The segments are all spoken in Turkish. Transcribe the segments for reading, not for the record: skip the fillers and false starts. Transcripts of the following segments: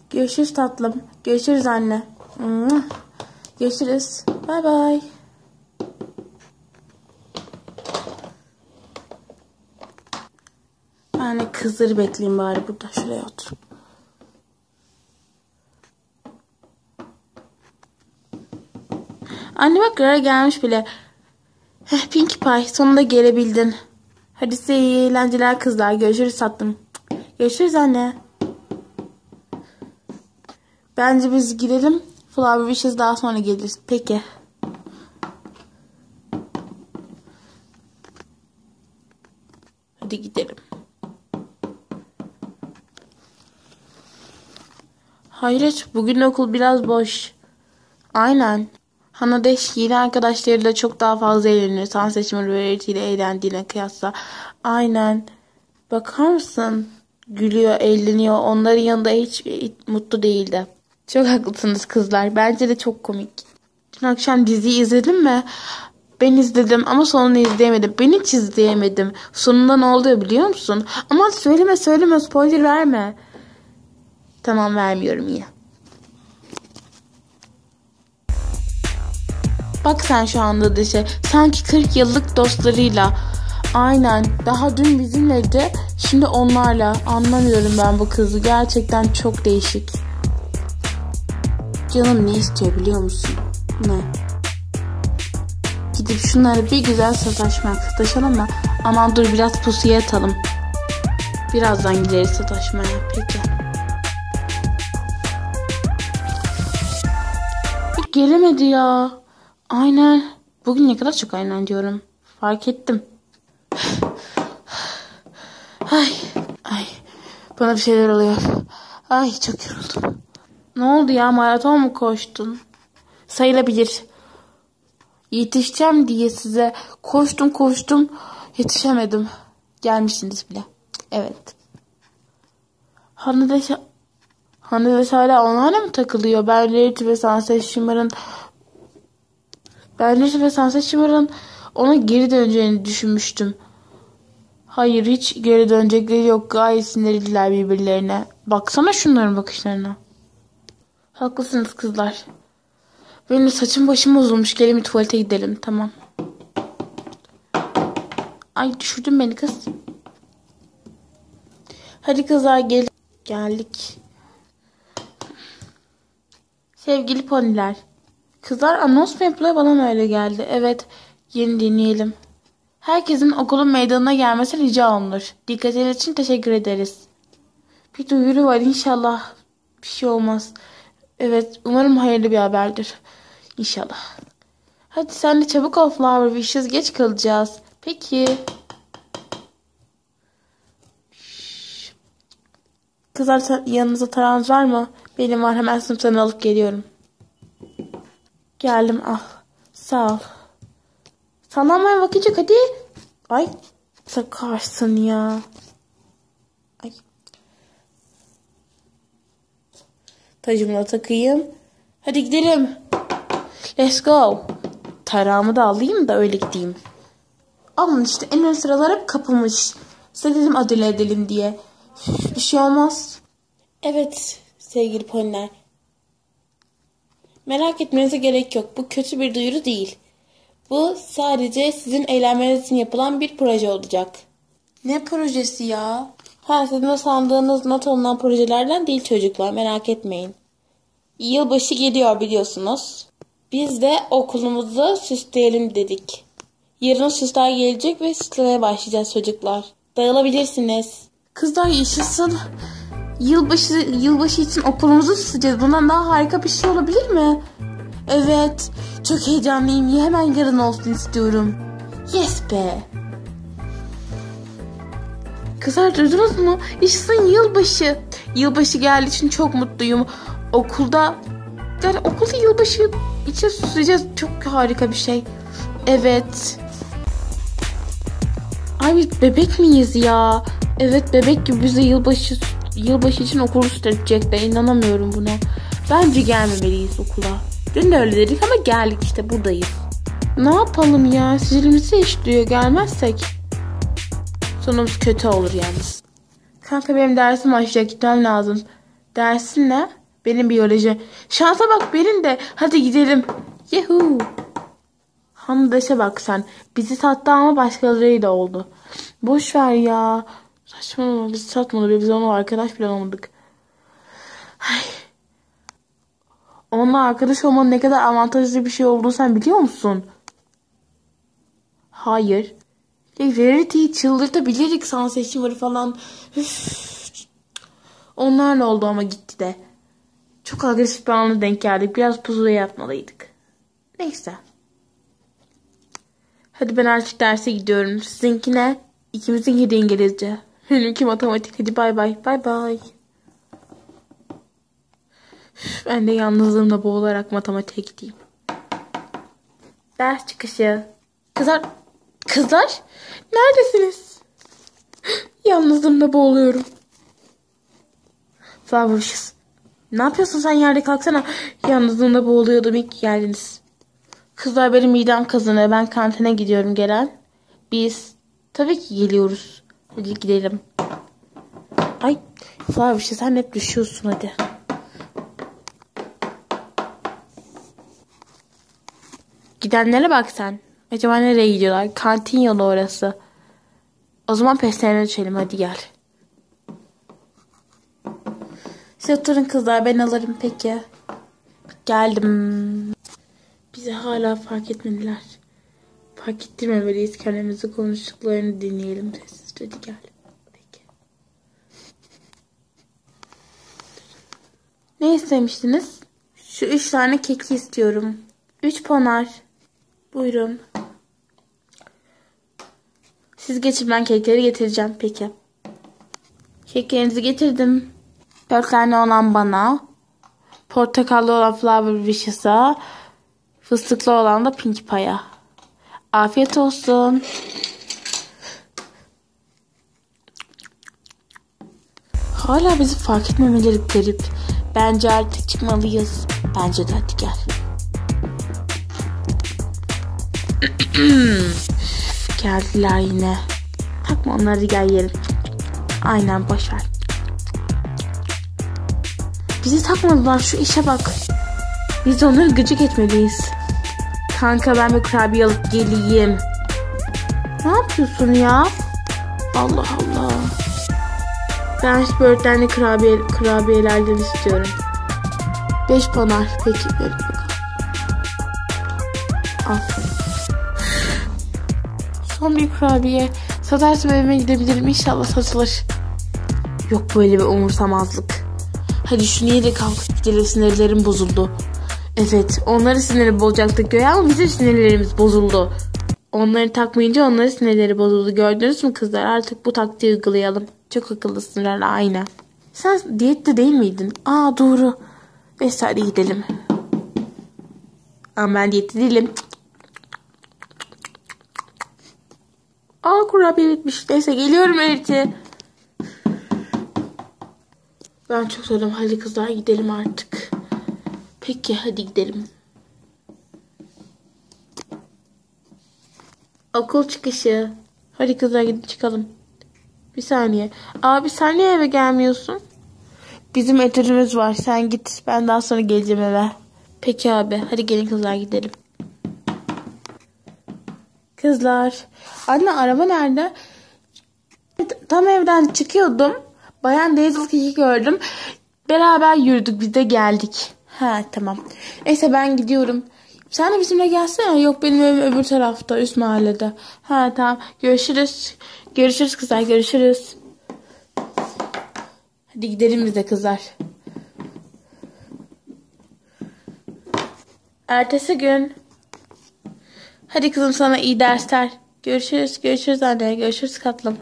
Görüşürüz tatlım. Görüşürüz anne. Görüşürüz. Bay bay. Ben de kızları bekleyeyim bari burada. Şuraya otur. Anne bak Rara gelmiş bile. Pinkie Pie sonunda gelebildin. Hadi size iyi eğlenceler kızlar. Görüşürüz tatlım. Görüşürüz anne. Bence biz gidelim. Flower Wishes daha sonra geliriz. Peki. Hadi gidelim. Hayret, bugün okul biraz boş. Aynen. Hanadeş yeni arkadaşlarıyla çok daha fazla eğleniyor. Sans seçimi öğretiyle eğlendiğine kıyasla. Aynen. Bakar mısın? Gülüyor, eğleniyor. Onların yanında hiç mutlu değildi. Çok haklısınız kızlar. Bence de çok komik. Dün akşam diziyi izledin mi? Ben izledim ama sonunu izleyemedim. Ben hiç izleyemedim. Sonunda ne oluyor biliyor musun? Ama söyleme. Spoiler verme. Tamam, vermiyorum iyi. Bak sen şu anda dışı. Sanki 40 yıllık dostlarıyla. Aynen. Daha dün bizimleydi. Şimdi onlarla. Anlamıyorum ben bu kızı. Gerçekten çok değişik. Canım ne istiyor biliyor musun? Ne? Gidip şunları bir güzel sataşalım mı? Aman dur biraz pusuya atalım. Birazdan gideriz sataşmaya. Peki. Gelemedi ya. Aynen. Bugün ne kadar çok aynen diyorum. Fark ettim. Ay. Bana bir şeyler oluyor. Ay çok yoruldum. Ne oldu ya, maraton mu koştun? Sayılabilir. Yetişeceğim diye size koştum. Yetişemedim. Gelmişsiniz bile. Evet. Hanadeş hala onlarla mı takılıyor? Ben Rarity ve Sunset Shimmer'ın ona geri döneceğini düşünmüştüm. Hayır, hiç geri dönecekleri yok. Gayet sinirliler birbirlerine. Baksana şunların bakışlarına. Haklısınız kızlar. Benim de saçım başım bozulmuş. Gelin bir tuvalete gidelim. Tamam. Ay düşürdün beni kız. Hadi kızlar geldik. Sevgili poniler. Kızlar anons mu yapılıyor, bana mı öyle geldi? Evet. Yeni dinleyelim. Herkesin okulun meydanına gelmesi rica olunur. Dikkatiniz için teşekkür ederiz. Bir duyuru var, inşallah bir şey olmaz. Evet, umarım hayırlı bir haberdir. İnşallah. Hadi sen de çabuk ol Flower Wishes, geç kalacağız. Peki. Kızlar yanınıza tarağınız var mı? Benim var, hemen sınıftan alıp geliyorum. Geldim, al. Sağ ol. Sallanmaya vakit yok hadi. Ay sakarsın ya. Ay. Tacımı da takayım. Hadi gidelim. Let's go. Tarağımı da alayım da öyle gideyim. Alın işte, en ön sıralar hep kapılmış. Size dedim acele edelim diye. Bir şey olmaz. Evet sevgili poniler. Merak etmenize gerek yok. Bu kötü bir duyuru değil. Bu sadece sizin eğlenmeniz için yapılan bir proje olacak. Ne projesi ya? Sizin de sandığınız not alınan projelerden değil çocuklar, merak etmeyin. Yılbaşı geliyor biliyorsunuz. Biz de okulumuzu süsleyelim dedik. Yarın süsler gelecek ve süslemeye başlayacağız çocuklar. Dağılabilirsiniz. Kızlar yaşasın. Yılbaşı için okulumuzu süsleyeceğiz. Bundan daha harika bir şey olabilir mi? Evet. Çok heyecanlıyım. Hemen yarın olsun istiyorum. Yes be. Kızlar duydunuz mu? Yaşasın yılbaşı. Yılbaşı geldiği için çok mutluyum. Okulda yılbaşı için süsleyeceğiz. Çok harika bir şey. Evet. Ay biz bebek miyiz ya? Evet bebek gibi bize yılbaşı için okulu süsletecekler. İnanamıyorum buna. Bence gelmemeliyiz okula. Dün de öyle dedik ama geldik işte, buradayız. Ne yapalım ya? Sicilimizi işliyor, gelmezsek. Sonumuz kötü olur yalnız. Kanka benim dersim başlayacak, gitmem lazım. Dersin ne? Benim biyoloji. Şansa bak benim de. Hadi gidelim. Yuhuu. Handeş'e bak sen. Bizi sattı ama başkalarıyla oldu. Boş ver ya. Saçmalama, bizi satmadı. Biz onunla arkadaş bile olmadık. Ay. Onunla arkadaş olmanın ne kadar avantajlı bir şey olduğunu sen biliyor musun? Hayır. Rarity'yi çıldırtabilirdik, Sunseeker falan. Üf. Onlarla oldu ama gitti de. Çok agresif bir anla denk geldik. Biraz pusuya yatmalıydık. Neyse. Hadi ben artık derse gidiyorum. Sizinki ne? İkimizinki de İngilizce. Benimki matematik. Hadi bay bay. Bay bay. Ben de yalnızlığımla boğularak matematiğe gideyim. Ders çıkışı. Kızlar. Kızlar. Neredesiniz? Yalnızlığımla boğuluyorum. Flowers. Ne yapıyorsun sen, yerde kalksana. Yalnızlığımda boğuluyordum, ilk geldiniz. Kızlar benim midem kazanıyor. Ben kantine gidiyorum, gelen. Biz tabii ki geliyoruz. Hadi gidelim. Ay Flowers, sen hep düşüyorsun hadi. Gidenlere bak sen. Acaba nereye gidiyorlar? Kantin yolu orası. O zaman peslerine düşelim, hadi gel. Siz oturun kızlar, ben alırım peki. Geldim. Bizi hala fark etmediler. Fark ettirmemeliyiz, kendimizi konuştuklarını dinleyelim sessizce. Hadi gel. Peki. Ne istemiştiniz? Şu 3 tane keki istiyorum. 3 ponar. Buyurun. Siz geçin, ben kekleri getireceğim. Peki. Keklerinizi getirdim. 4 tane olan bana. Portakallı olan Flower Wishes'a. Fıstıklı olan da Pink Pie'ya. Afiyet olsun. Hala bizi fark etmemeleri garip. Bence artık çıkmalıyız. Bence de, hadi gel. Geldiler yine. Takma onları, gel yiyelim. Aynen, boşver. Bizi takmadılar, şu işe bak. Biz de onları gıcık etmeliyiz. Kanka ben bir kurabiye alıp geleyim. Ne yapıyorsun ya? Allah Allah. Ben şu böğürtlenli kurabiyelerden istiyorum. 5 ponar. Peki verin bakalım. Al. Son bir kurabiye. Satarsam evime gidebilirim. İnşallah satılır. Yok böyle bir umursamazlık. Hadi şunu ye de kalk gidelim, sinirlerim bozuldu. Evet, onları siniri bozacaktık göğe ama bizim sinirlerimiz bozuldu. Onları takmayınca onların sinirleri bozuldu. Gördünüz mü kızlar? Artık bu taktiği uygulayalım. Çok akıllısın Rara, aynen. Sen diyette değil miydin? Aa doğru. Neyse hadi gidelim. Ama ben diyette değilim. Aa kurabiye bitmiş. Neyse geliyorum Eriti. Ben çok söyledim. Hadi kızlar gidelim artık. Peki hadi gidelim. Okul çıkışı. Hadi kızlar gidip çıkalım. Bir saniye. Abi sen niye eve gelmiyorsun? Bizim etüdümüz var. Sen git. Ben daha sonra geleceğim eve. Peki abi. Hadi gelin kızlar gidelim. Kızlar. Anne araba nerede? Tam evden çıkıyordum. Bayan Daisy gördüm. Beraber yürüdük. Biz de geldik. Ha tamam. Neyse ben gidiyorum. Sen de bizimle gelsene. Yok benim evim öbür tarafta. Üst mahallede. Ha tamam. Görüşürüz. Görüşürüz kızlar. Görüşürüz. Hadi gidelim biz de kızlar. Ertesi gün. Hadi kızım sana iyi dersler. Görüşürüz. Görüşürüz anne. Görüşürüz tatlım.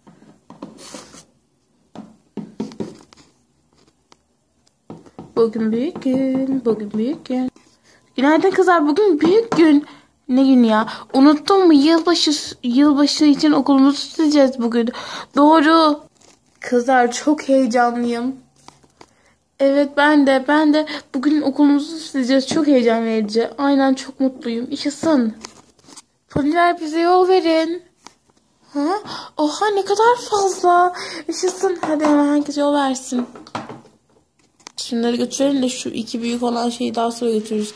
Bugün büyük gün. Bugün büyük gün. Günaydın kızlar. Bugün büyük gün. Ne gün ya? Unuttun mu? Yılbaşı için okulumuzu sileceğiz bugün. Doğru. Kızlar çok heyecanlıyım. Evet ben de bugün okulumuzu sileceğiz. Çok heyecan verici. Aynen çok mutluyum. Yaşasın. Poliler bize yol verin. Ha? Oha ne kadar fazla. Yaşasın. Hadi hemen herkes yol versin. Şunları götürelim de şu iki büyük olan şeyi daha sonra götürürüz.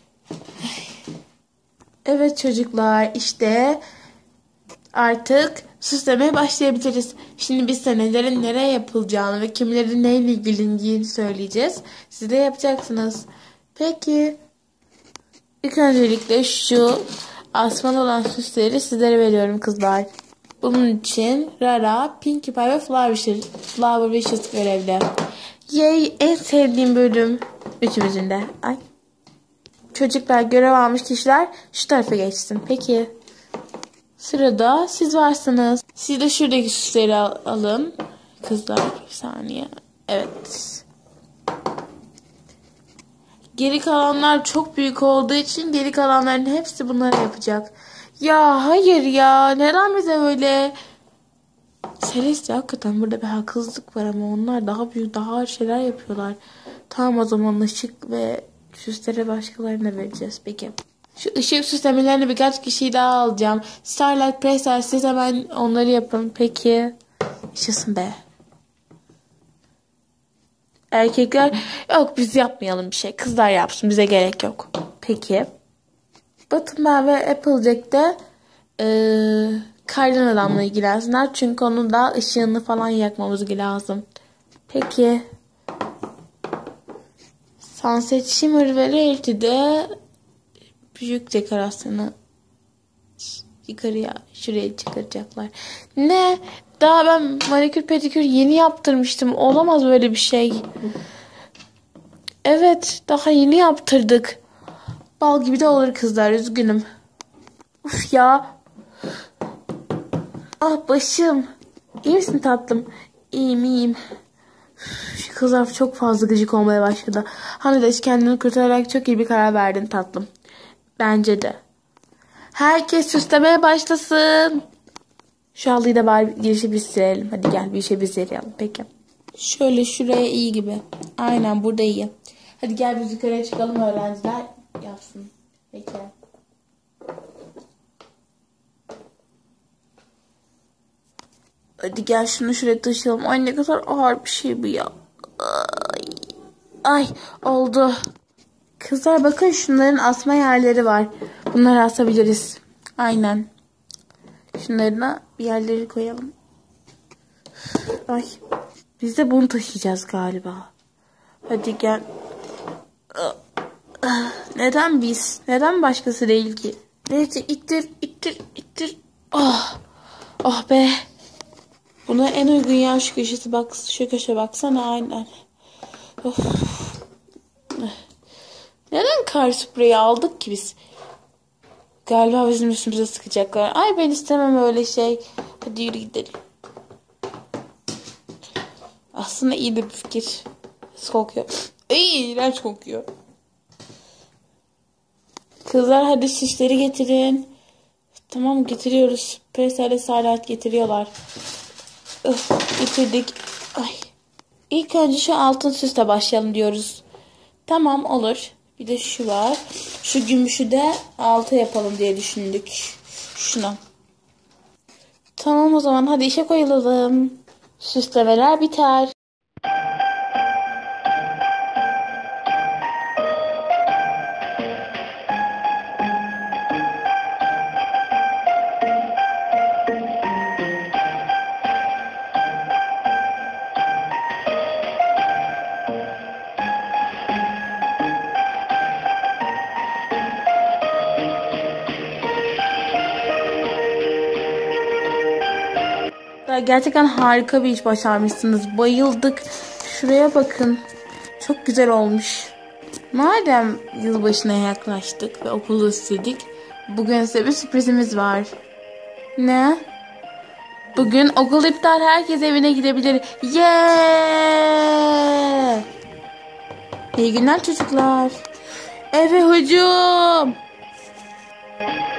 Evet çocuklar, işte artık süslemeye başlayabiliriz. Şimdi biz de nelerin nereye yapılacağını ve kimlerin neyle ilgileneceğini söyleyeceğiz. Siz de yapacaksınız. Peki. İlk öncelikle şu asmalı olan süsleri sizlere veriyorum kızlar. Bunun için Rara, Pinkie Pie ve Flower Wishes görevli. Yay, en sevdiğim bölüm. Üçümüzün de. Ay. Çocuklar, görev almış kişiler şu tarafa geçsin. Peki. Sırada siz varsınız. Siz de şuradaki süsleri alın. Kızlar, bir saniye. Evet. Geri kalanlar çok büyük olduğu için geri kalanların hepsi bunları yapacak. Ya hayır ya. Neden bize böyle? Celeste, hakikaten burada bir haksızlık var ama onlar daha büyük, daha ağır şeyler yapıyorlar. Tamam, o zaman ışık ve süsleri başkalarına vereceğiz. Peki. Şu ışık süslemelerini birkaç kişiyi daha alacağım. Starlight, Pressler, siz hemen onları yapın. Peki. Yaşasın be. Erkekler, yok biz yapmayalım bir şey. Kızlar yapsın, bize gerek yok. Peki. Batman ve Applejack de kardan adamla ilgilensinler. Çünkü onun da ışığını falan yakmamız lazım. Peki. Sunset Shimmer ve Rarity'de büyük dekorasyonu yukarıya, şuraya çıkaracaklar. Ne? Daha ben manikür pedikür yeni yaptırmıştım. Olamaz böyle bir şey. Evet, daha yeni yaptırdık. Bal gibi de olur kızlar, üzgünüm. Uf ya. Ah başım. İyi misin tatlım? İyiyim. Şu kızlar çok fazla gıcık olmaya başladı. Hani de kendini kurtararak çok iyi bir karar verdin tatlım. Bence de. Herkes süslemeye başlasın. Şu halıyı da bari girişi biz silelim. Hadi gel bir şey biz yapalım. Peki. Şöyle şuraya iyi gibi. Aynen burada iyi. Hadi gel biz yukarıya çıkalım, öğrenciler yapsın. Peki. Hadi gel şunu şuraya taşıyalım. Ay ne kadar ağır bir şey bu ya. Ay oldu. Kızlar bakın, şunların asma yerleri var. Bunları asabiliriz. Aynen. Şunlarına bir yerleri koyalım. Ay. Biz de bunu taşıyacağız galiba. Hadi gel. Neden biz? Neden başkası değil ki? Neyse, ittir. Oh. Oh be. Buna en uygun yer şu köşesi, bak. Şu köşe baksana, aynen. Of. Neden kar spreyi aldık ki biz? Galiba bizim üstümüze sıkacaklar. Ay ben istemem öyle şey. Hadi yürü gidelim. Aslında iyi bir fikir. Kokuyor. İğrenç kokuyor. Kızlar hadi şişleri getirin. Tamam, getiriyoruz. Preslerle Starlight getiriyorlar. Getirdik. Ay. İlk önce şu altın süsle başlayalım diyoruz. Tamam, olur. Bir de şu var. Şu gümüşü de altı yapalım diye düşündük. Şuna. Tamam, o zaman hadi işe koyulalım. Süslemeler biter. Gerçekten harika bir iş başarmışsınız. Bayıldık. Şuraya bakın. Çok güzel olmuş. Madem yılbaşına yaklaştık ve okulu istedik, bugün size bir sürprizimiz var. Ne? Bugün okul iptal, herkes evine gidebilir. Yeah! İyi günler çocuklar. Eve hücum.